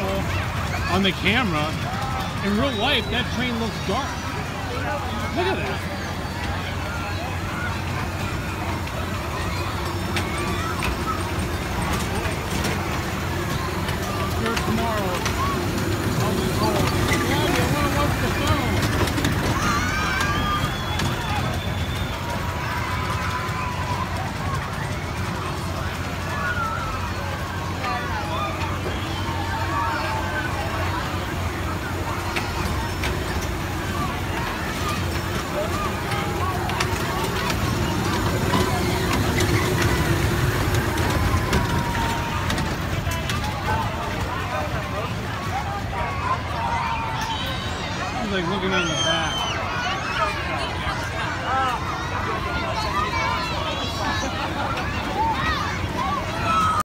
colorful on the camera. In real life, that train looks dark. Look at that. Here tomorrow, I'll be cold. Yeah, you want to watch the phone. Like looking on the back.